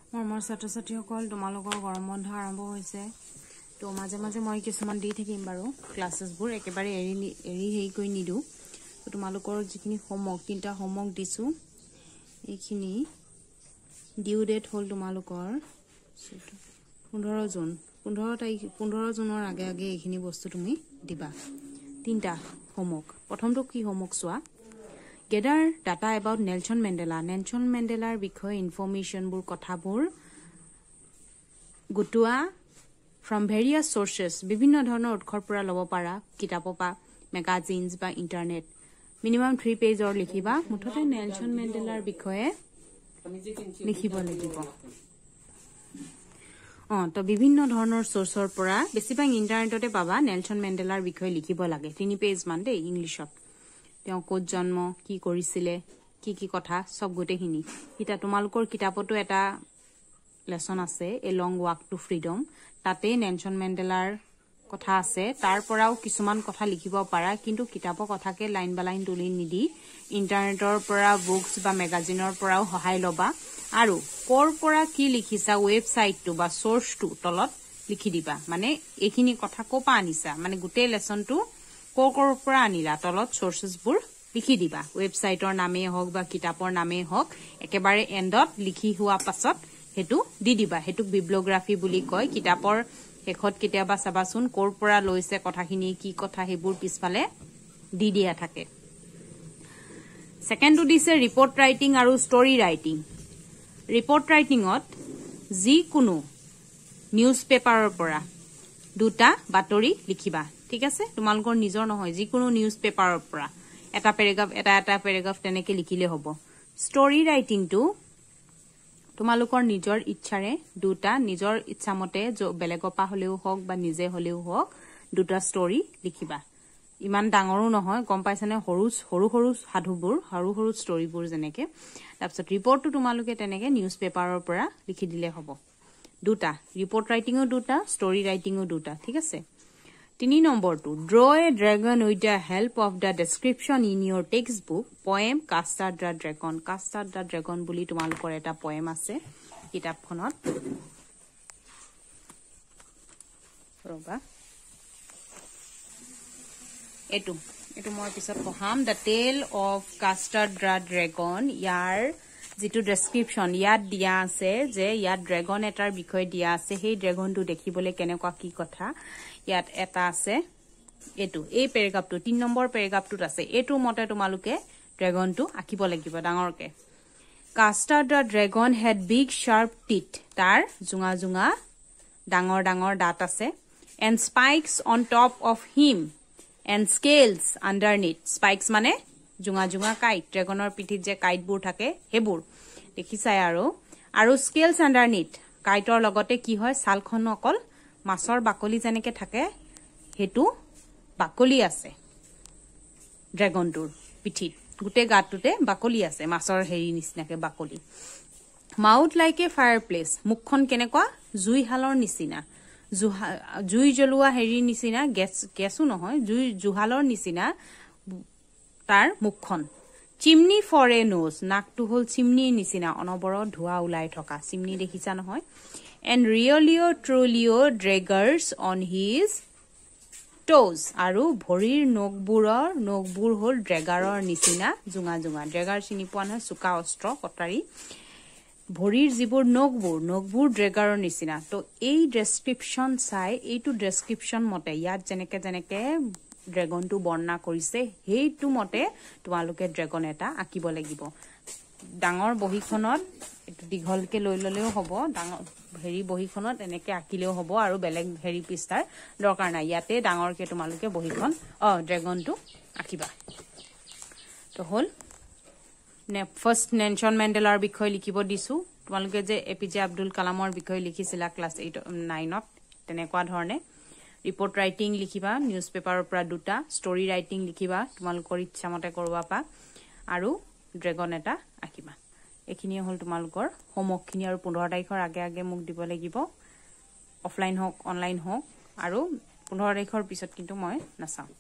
মোৰ ছাত্ৰ-ছাত্ৰীসকল তোমালোকৰ গৰম বন্ধ আৰম্ভ হৈছে তো মাজে মাজে মই কিছুমান দি থাকিম বাৰু ক্লাसेছবোৰ একেবাৰে এৰি হেই কৰি নিদু তো তোমালোকৰ যিখিনি হোমৱৰ্ক তিনটা হোমৱৰ্ক দিছো এইখিনি ডিউ ডেট হল তোমালোকৰ 15 জুনৰ আগে আগে এইখিনি বস্তু তুমি দিবা তিনটা হোমৱৰ্ক প্ৰথমটো কি হোমৱৰ্ক চোৱা Gather data about Nelson Mandela. Nelson Mandelaৰ বিষয়ে ইনফৰমেশনবোৰ কথাবোৰ গুটুৱা from various sources বিভিন্ন ধৰণৰ উৎসৰ পৰা লব পাৰা কিতাপৰ পৰা মেগাজিনছ বা ইন্টাৰনেট মিনিমাম 3 পেজৰ লিখিবা মুঠতে নেলসন মেণ্ডেলাৰ বিষয়ে লিখিব লাগিব তো বিভিন্ন ধৰণৰ সোৰ্সৰ পৰা বেছিভাগ ইন্টাৰনেটতে পাবা নেলসন মেণ্ডেলাৰ বিষয়ে লিখিব লাগে 3 পেজ মান দে ইংলিশত তেওঁ কোত জন্ম কি কৰিছিলে কি কথা সব গটেখিনি এটা তোমালোকৰ কিতাপতো এটা লেসন আছে a long walk to freedom তাতে নেলসন মেণ্ডেলাৰ কথা আছে তাৰ পৰাও কিছুমান কথা লিখিব পাৰা কিন্তু কিতাপৰ কথাকে লাইন বাই লাইন তুলি নিদি ইন্টাৰনেটৰ পৰা বুকস বা মেগাজিনৰ পৰাও সহায় লবা আৰু কৰ পৰা কি লিখিছা ওয়েবসাইটটো বা সোৰ্সটো তলত লিখি দিবা মানে এইখিনি কথা কোপা আনিছা মানে গুটে লেসনটো কৰ পৰা আনিলা তলত সোৰ্সেছবোৰ লিখি দিবা ওয়েবসাইটৰ নামে হওক বা কিতাপৰ নামে হওক একেবাৰে এন্ডত লিখি হোৱা পাছত হেতু দি দিবা হেতুক বিব্লিওগ্ৰাফি বুলি কয় কিতাপৰ শেষত কিতাবা চাবাচোন কৰ পৰা লৈছে কথাখিনি কি কথা হেবোৰ পিছফালে দি দিয়া থাকে সেকেন্ডটো দিছে ৰিপৰ্ট ৰাইটিং আৰু ষ্টৰী ৰাইটিং ৰিপৰ্ট ৰাইটিংত যি কোনো নিউজ পেপাৰৰ পৰা দুটা বাতৰি লিখিবা ঠিক আছে তোমালোকৰ নিজৰ নহয় যি কোনো নিউজ পেপাৰৰ পৰা এটা পেৰাগ্ৰাফ তেনেকে লিখিলে হ'ব ষ্টৰী ৰাইটিংটো তোমালোকৰ নিজৰ ইচ্ছাৰে দুটা নিজৰ ইচ্ছামতে বেলেগপা হলেও হওক বা নিজে হলেও হওক দুটা ষ্টৰী লিখিবা ইমান ডাঙৰো নহয় গম পাইছানে সৰু সাধুবোৰ সৰু ষ্টৰীবোৰ যেনেকে তাৰপিছত ৰিপৰ্টটো তোমালোকে তেনেকে নিউজ পেপাৰৰ পৰা লিখি দিলে হ'ব দুটা ৰিপৰ্ট ৰাইটিংও দুটা ষ্টৰী ৰাইটিংও দুটা ঠিক আছে 3 নম্বৰটো draw a dragon with the help of the description in your textbook poem Custard the Dragon বুলি তোমালোকৰ এটা poem আছে কিতাপখনত ৰবা এটো মই পিছত পঢ়াম the tale of Custard the Dragon ইয়াৰ যেটো ডেসক্ৰিপশন ইয়াত দিয়া আছে যে ইয়াত ড্ৰাগন এটাৰ বিষয় দিয়া আছে সেই ড্ৰাগনটো দেখিবলৈ কেনেকুৱা কি কথা ইয়াত এটা আছে এটো এই পেৰাগ্ৰাফটো 3 নম্বৰ পেৰাগ্ৰাফটোত আছে এটো মতে তোমালোকে ড্ৰাগনটো আঁকিব লাগিব ডাঙৰকে Custard the Dragon had big sharp teeth তাৰ জুঙা ডাঙৰ দাঁত আছে and spikes on top of him and scales underneath spikes মানে জুঙা কাইট ড্ৰাগনৰ পিঠিত যে কাইটবোৰ থাকে হেবোৰ দেখিছাই আৰু স্কেলস আন্ডাৰনিথ কাইটৰ লগতে কি হয় সালখন অকল মাছৰ বাকলি যেনেকে থাকে হেতু বাকলি আছে ড্ৰাগনটোৰ পিঠিত গুটে গাটুতে বাকলি আছে মাছৰ হেৰি নিচিনাকে বাকলি মাউথ লাইক এ ফায়াৰপ্লেস মুখখন কেনেকুৱা জুইহালৰ নিচিনা জুই জ্বলোৱা হেৰি নিচিনা গেছও নহয় জুহালৰ নিচিনা তাৰ মুখখন চিমনি ফৰ এ নোজ নাকটো হল চিমনি নিচিনা অনবৰ ধোৱা ওলাই থকা চিমনি দেখিছা নহয় and truly draggers on his toes আৰু ভৰিৰ নখবোৰ হল ড্ৰেগাৰৰ নিচিনা জুঙা ড্ৰেগাৰ চিনি পোৱা নহয় চুকা অস্ত্ৰ কটাৰী ভৰিৰ যিবোৰ নখবোৰ ড্ৰেগাৰৰ নিচিনা তো এই ডেসক্ৰিপশন চাই এইটো ডেসক্ৰিপশন মতে ইয়াত যেনেকে ড্ৰাগনটো বৰ্ণনা কৰিছে হেইটো মতে তোমালোকে ড্ৰাগন এটা আঁকিব লাগিব ডাঙৰ বহিখনত এটো দীঘলকে লৈ ললেও হ'ব ডাঙৰ হেৰি বহিখনত এনেকে আঁকিলেও হ'ব আৰু বেলেগ হেৰি পিস্তাৰ দৰকাৰ নাই ইয়াতে ডাঙৰকে তোমালোকে বহিখন ড্ৰাগনটো আঁকিবা তো হল ফাৰ্স্ট নেলসন মেণ্ডেলাৰ বিষয় লিখিব দিছো তোমালোকে যে এপিজে আব্দুল কালামৰ বিষয় লিখিছিলা ক্লাস 9ত তেনেকুৱা ধৰণে ৰিপৰ্ট ৰাইটিং লিখিবা নিউজ পেপাৰৰ পৰা দুটা ষ্টৰী ৰাইটিং লিখিবা তোমালোকৰ ইচ্ছামতে কৰবা পা আৰু ড্ৰাগন এটা আঁকিবা এখিনি হল তোমালোকৰ হোমৱৰ্কখিনি আৰু 15 তাৰিখৰ আগে মোক দিব লাগিব অফলাইন হওক অনলাইন হওক আৰু 15 তাৰিখৰ পিছত কিন্তু মই নাচাও